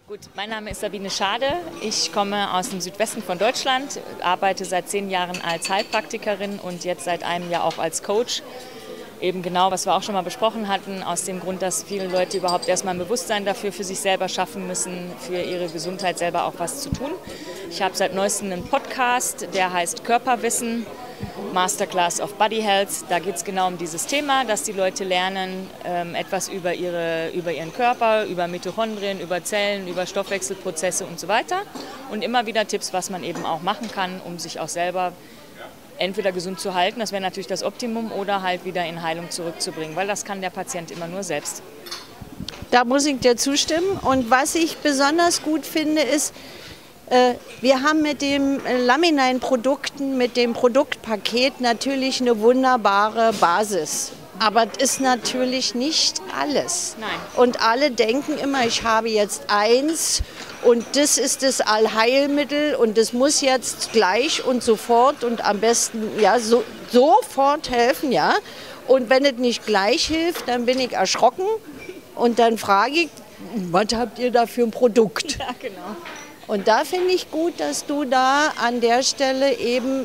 Gut, mein Name ist Sabine Schade. Ich komme aus dem Südwesten von Deutschland, arbeite seit 10 Jahren als Heilpraktikerin und jetzt seit einem Jahr auch als Coach. Eben genau, was wir auch schon mal besprochen hatten, aus dem Grund, dass viele Leute überhaupt erstmal ein Bewusstsein dafür für sich selber schaffen müssen, für ihre Gesundheit selber auch was zu tun. Ich habe seit neuestem einen Podcast, der heißt Körperwissen, Masterclass of Body Health. Da geht es genau um dieses Thema, dass die Leute lernen, etwas über ihren Körper, über Mitochondrien, über Zellen, über Stoffwechselprozesse und so weiter. Und immer wieder Tipps, was man eben auch machen kann, um sich auch selber entweder gesund zu halten, das wäre natürlich das Optimum, oder halt wieder in Heilung zurückzubringen, weil das kann der Patient immer nur selbst. Da muss ich dir zustimmen. Und was ich besonders gut finde, ist, wir haben mit den Laminin-Produkten, mit dem Produktpaket natürlich eine wunderbare Basis. Aber das ist natürlich nicht alles. Nein. Und alle denken immer, ich habe jetzt eins und das ist das Allheilmittel und das muss jetzt gleich und sofort und am besten ja, sofort helfen. Ja. Und wenn es nicht gleich hilft, dann bin ich erschrocken und dann frage ich, was habt ihr da für ein Produkt? Ja, genau. Und da finde ich gut, dass du da an der Stelle eben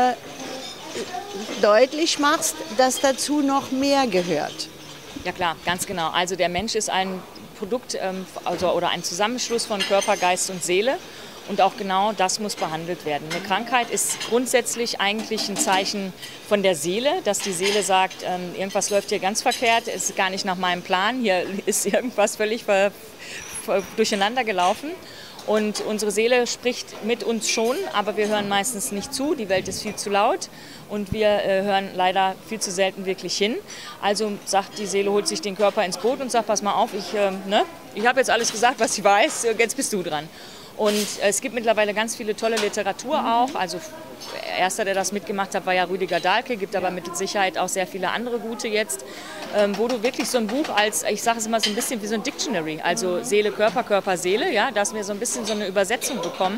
deutlich machst, dass dazu noch mehr gehört. Ja klar, ganz genau. Also der Mensch ist ein Produkt oder ein Zusammenschluss von Körper, Geist und Seele. Und auch genau das muss behandelt werden. Eine Krankheit ist grundsätzlich eigentlich ein Zeichen von der Seele, dass die Seele sagt, irgendwas läuft hier ganz verkehrt, ist gar nicht nach meinem Plan, hier ist irgendwas völlig durcheinander gelaufen. Und unsere Seele spricht mit uns schon, aber wir hören meistens nicht zu. Die Welt ist viel zu laut und wir hören leider viel zu selten wirklich hin. Also sagt die Seele, holt sich den Körper ins Boot und sagt, pass mal auf, ich habe jetzt alles gesagt, was ich weiß, jetzt bist du dran. Und es gibt mittlerweile ganz viele tolle Literatur auch. Also erster, der das mitgemacht hat, war ja Rüdiger Dahlke, gibt aber mit Sicherheit auch sehr viele andere gute jetzt, wo du wirklich so ein Buch als, ich sage es immer so ein bisschen wie so ein Dictionary, also Seele, Körper, Körper, Seele, ja, dass wir so ein bisschen so eine Übersetzung bekommen.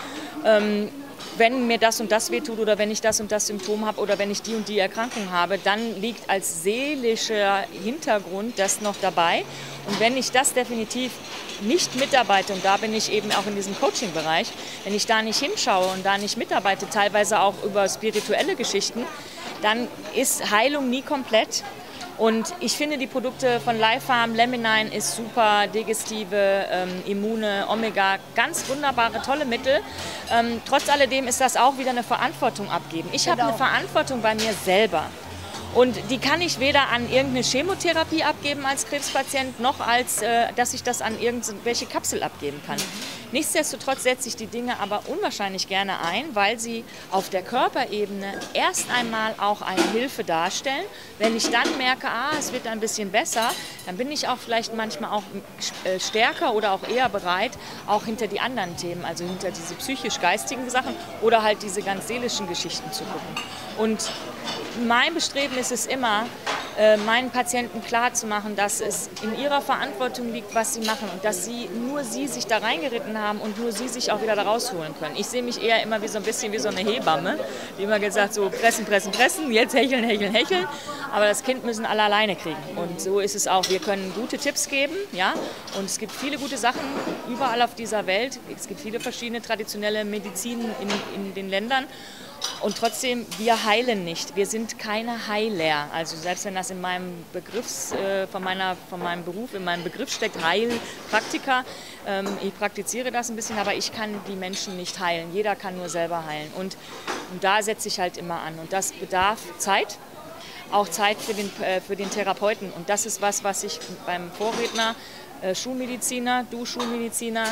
Wenn mir das und das wehtut oder wenn ich das und das Symptom habe oder wenn ich die und die Erkrankung habe, dann liegt als seelischer Hintergrund das noch dabei. Und wenn ich das definitiv nicht mitarbeite, und da bin ich eben auch in diesem Coaching-Bereich, wenn ich da nicht hinschaue und da nicht mitarbeite, teilweise auch über spirituelle Geschichten, dann ist Heilung nie komplett. Und ich finde die Produkte von Lifefarm, Laminin ist super, Digestive, Immune, Omega, ganz wunderbare, tolle Mittel. Trotz alledem ist das auch wieder eine Verantwortung abgeben. Ich habe eine Verantwortung bei mir selber. Und die kann ich weder an irgendeine Chemotherapie abgeben als Krebspatient, noch als, dass ich das an irgendwelche Kapsel abgeben kann. Nichtsdestotrotz setze ich die Dinge aber unwahrscheinlich gerne ein, weil sie auf der Körperebene erst einmal auch eine Hilfe darstellen. Wenn ich dann merke, es wird ein bisschen besser, dann bin ich auch vielleicht manchmal auch stärker oder auch eher bereit, auch hinter die anderen Themen, also hinter diese psychisch-geistigen Sachen oder halt diese ganz seelischen Geschichten zu gucken. Und mein Bestreben ist es immer, meinen Patienten klarzumachen, dass es in ihrer Verantwortung liegt, was sie machen und dass nur sie sich da reingeritten haben und nur sie sich auch wieder da rausholen können. Ich sehe mich eher immer wie so ein bisschen wie so eine Hebamme, die immer gesagt so pressen, pressen, pressen, jetzt hecheln, hecheln, hecheln. Aber das Kind müssen alle alleine kriegen. Und so ist es auch. Wir können gute Tipps geben, ja. Und es gibt viele gute Sachen überall auf dieser Welt. Es gibt viele verschiedene traditionelle Medizin in den Ländern. Und trotzdem, wir heilen nicht. Wir sind keine Heiler. Also selbst wenn das in meinem von meinem Beruf, in meinem Begriff steckt, Heilpraktiker. Ich praktiziere das ein bisschen, aber ich kann die Menschen nicht heilen. Jeder kann nur selber heilen. Und da setze ich halt immer an. Und das bedarf Zeit. Auch Zeit für den Therapeuten. Und das ist was ich beim Vorredner, Schulmediziner, du Schulmediziner,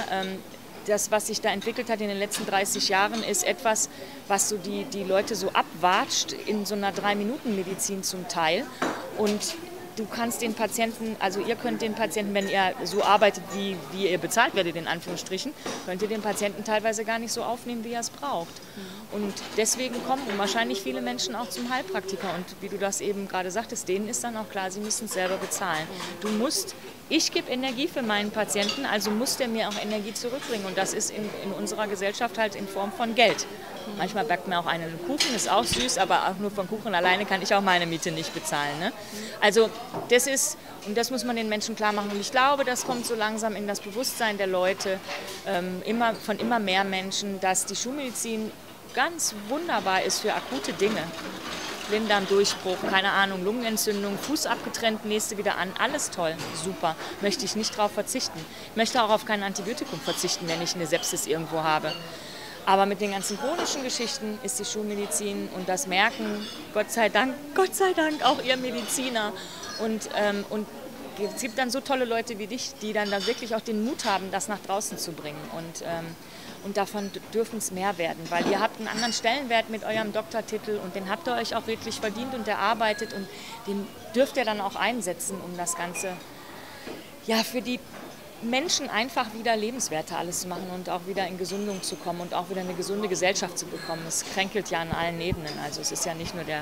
das, was sich da entwickelt hat in den letzten 30 Jahren, ist etwas, was so die Leute so abwatscht in so einer 3-Minuten-Medizin zum Teil. Und du kannst den Patienten, also ihr könnt den Patienten, wenn ihr so arbeitet, wie ihr bezahlt werdet, in Anführungsstrichen, könnt ihr den Patienten teilweise gar nicht so aufnehmen, wie er es braucht. Und deswegen kommen wahrscheinlich viele Menschen auch zum Heilpraktiker. Und wie du das eben gerade sagtest, denen ist dann auch klar, sie müssen es selber bezahlen. Du musst ich gebe Energie für meinen Patienten, also muss der mir auch Energie zurückbringen. Und das ist in unserer Gesellschaft halt in Form von Geld. Manchmal backt mir auch einen Kuchen, ist auch süß, aber auch nur von Kuchen alleine kann ich auch meine Miete nicht bezahlen. Ne? Also das ist, und das muss man den Menschen klar machen. Und ich glaube, das kommt so langsam in das Bewusstsein der Leute, von immer mehr Menschen, dass die Schulmedizin ganz wunderbar ist für akute Dinge. Blinddarmdurchbruch, keine Ahnung, Lungenentzündung, Fuß abgetrennt, nächste wieder an, alles toll, super, möchte ich nicht darauf verzichten. Ich möchte auch auf kein Antibiotikum verzichten, wenn ich eine Sepsis irgendwo habe. Aber mit den ganzen chronischen Geschichten ist die Schulmedizin, und das merken Gott sei Dank auch ihr Mediziner. Und es gibt dann so tolle Leute wie dich, die dann wirklich auch den Mut haben, das nach draußen zu bringen. Und davon dürfen es mehr werden, weil ihr habt einen anderen Stellenwert mit eurem Doktortitel und den habt ihr euch auch wirklich verdient und erarbeitet, und den dürft ihr dann auch einsetzen, um das Ganze ja für die Menschen einfach wieder lebenswerter alles zu machen und auch wieder in Gesundung zu kommen und auch wieder eine gesunde Gesellschaft zu bekommen. Es kränkelt ja an allen Ebenen, also es ist ja nicht nur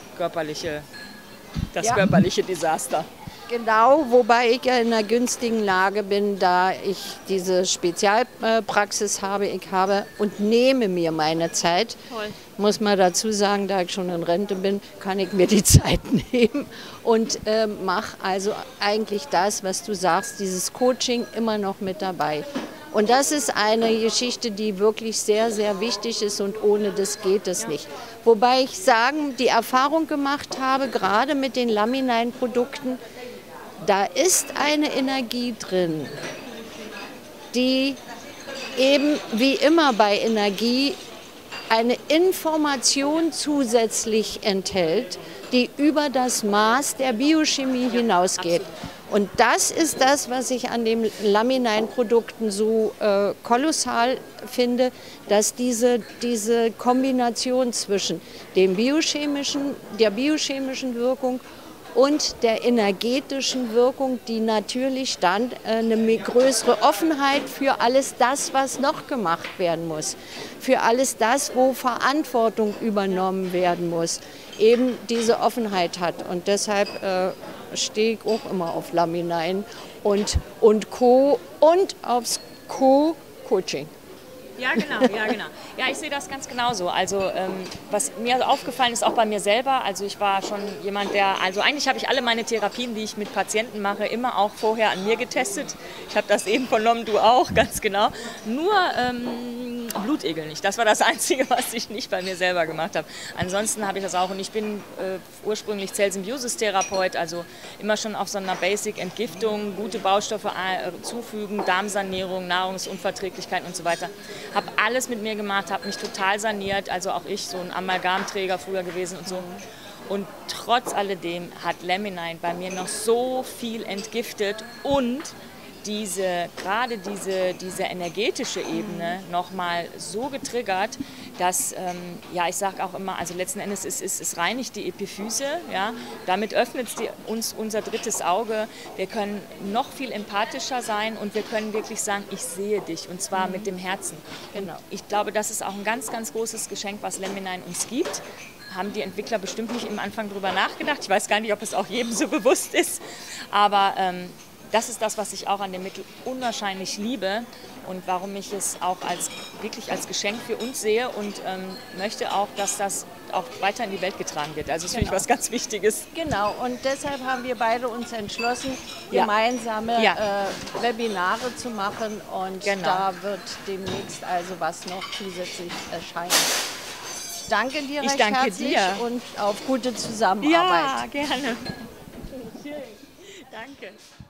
das körperliche Desaster. Genau, wobei ich ja in einer günstigen Lage bin, da ich diese Spezialpraxis habe. Ich habe und nehme mir meine Zeit. Toll. Muss man dazu sagen, da ich schon in Rente bin, kann ich mir die Zeit nehmen und mache also eigentlich das, was du sagst, dieses Coaching immer noch mit dabei. Und das ist eine Geschichte, die wirklich sehr, sehr wichtig ist, und ohne das geht es nicht. Wobei ich die Erfahrung gemacht habe, gerade mit den Laminin-Produkten, da ist eine Energie drin, die eben wie immer bei Energie eine Information zusätzlich enthält, die über das Maß der Biochemie hinausgeht. Und das ist das, was ich an den Laminin-Produkten so kolossal finde, dass diese Kombination zwischen der biochemischen Wirkung und der energetischen Wirkung, die natürlich dann eine größere Offenheit für alles das, was noch gemacht werden muss, für alles das, wo Verantwortung übernommen werden muss, eben diese Offenheit hat. Und deshalb stehe ich auch immer auf Laminin und Co. und aufs Co-Coaching. Ja, genau, ja, genau. Ja, ich sehe das ganz genauso. Also was mir aufgefallen ist, auch bei mir selber, also ich war schon jemand, also eigentlich habe ich alle meine Therapien, die ich mit Patienten mache, immer auch vorher an mir getestet. Ich habe das eben vernommen, du auch, ganz genau. Nur Blutegel nicht. Das war das Einzige, was ich nicht bei mir selber gemacht habe. Ansonsten habe ich das auch, und ich bin ursprünglich Zellsymbiosis-Therapeut, also immer schon auf so einer Basic-Entgiftung, gute Baustoffe zufügen, Darmsanierung, Nahrungsunverträglichkeit und so weiter. Habe alles mit mir gemacht, habe mich total saniert, also auch ich, so ein Amalgamträger früher gewesen und so. Und trotz alledem hat Laminin bei mir noch so viel entgiftet und gerade diese energetische Ebene nochmal so getriggert, dass, ja, ich sage auch immer, also letzten Endes es reinigt die Epiphyse, ja, damit öffnet uns unser drittes Auge, wir können noch viel empathischer sein und wir können wirklich sagen, ich sehe dich, und zwar mit dem Herzen. Genau. Ich glaube, das ist auch ein ganz, ganz großes Geschenk, was Laminin uns gibt. Haben die Entwickler bestimmt nicht am Anfang drüber nachgedacht, ich weiß gar nicht, ob es auch jedem so bewusst ist, aber das ist das, was ich auch an dem Mittel unwahrscheinlich liebe und warum ich es auch wirklich als Geschenk für uns sehe und möchte auch, dass das auch weiter in die Welt getragen wird. Also das finde ich was ganz Wichtiges. Genau, und deshalb haben wir beide uns entschlossen, gemeinsame Webinare zu machen, und da wird demnächst also was noch zusätzlich erscheinen. Ich danke dir recht herzlich und auf gute Zusammenarbeit. Ja, gerne. Schön. Danke.